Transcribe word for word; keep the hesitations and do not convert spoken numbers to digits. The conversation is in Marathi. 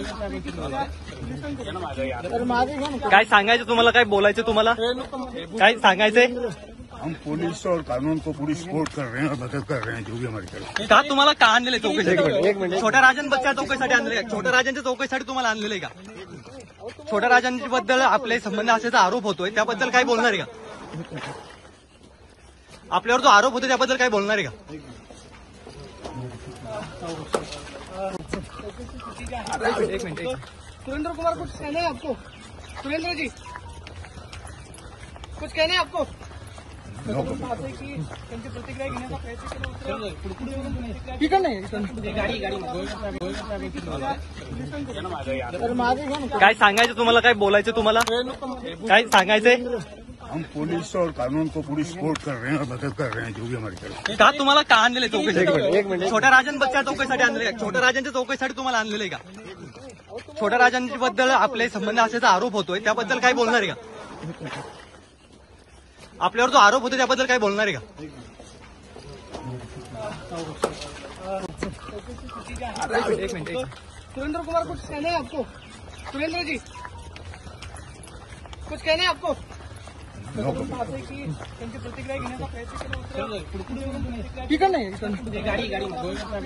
काय सांगायचं तुम्हाला, काय बोलायचं तुम्हाला, काय सांगायचंय? हम पुलिस और कानून को पूरी सपोर्ट कर रहे हैं और मदद कर रहे हैं जो भी हमारी तरफ। का तुम्हाला का आणलेलं चौकशीसाठी? एक मिनिट, छोट्या राजन बच्चा चौकशीसाठी आणलेलं आहे? छोट्या राजांच्या चौकशीसाठी तुम्हाला आणलेलं आहे का? छोट्या राजांबद्दल आपले संबंध असल्याचा आरोप होतोय, त्याबद्दल काय बोलणार आहे का? आपल्यावर जो आरोप होतो त्याबद्दल काय बोलणार आहे का? एक मिनिट, सुरेंद्र कुमार, कुछ कहना है आपको? सुरेंद्र जी, कुछ कहना है आपको? त्यांची प्रतिक्रिया घेण्याचा प्रयत्न केला नाही। काय सांगायचं तुम्हाला, काय बोलायचं तुम्हाला, काय सांगायचंय? हम पुलिस और कानून को पूरी सपोर्ट कर रहे हैं और मदद कर रहे हैं जो भी हमारी तरफ। का तुम्हाला का आणलेलं चौकशीसाठी? एक मिनिट, छोट्या राजन बच्चा चौकशीसाठी आणलेलं आहे? छोट्या राजांच्या चौकशीसाठी तुम्हाला आणलेलं आहे का? छोट्या राजांबद्दल आपले संबंध असल्याचा आरोप होतोय, त्याबद्दल काय बोलणार आहे का? आपल्यावर जो आरोप होतो त्याबद्दल काय बोलणार आहे का? एक मिनिट, सुरेंद्र कुमार, कुछ कहना है आपको? सुरेंद्र जी, कुछ कहना है आपको? त्यांची प्रतिक्रिया घेण्याचा प्रयत्न केला